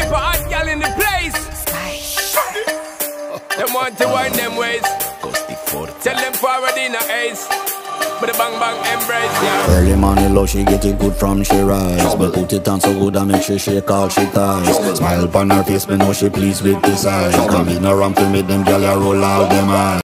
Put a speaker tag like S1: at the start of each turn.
S1: type of hot gal in the place. Them want to wind them ways. Tell them forward in a ace. But the bang bang embrace, yeah.
S2: Early morning love, she get it good from she rise. But put it on so good and make she shake all she ties. Smile upon her face, me know she pleased with this eyes. Come in around to make them gyal roll out them eyes.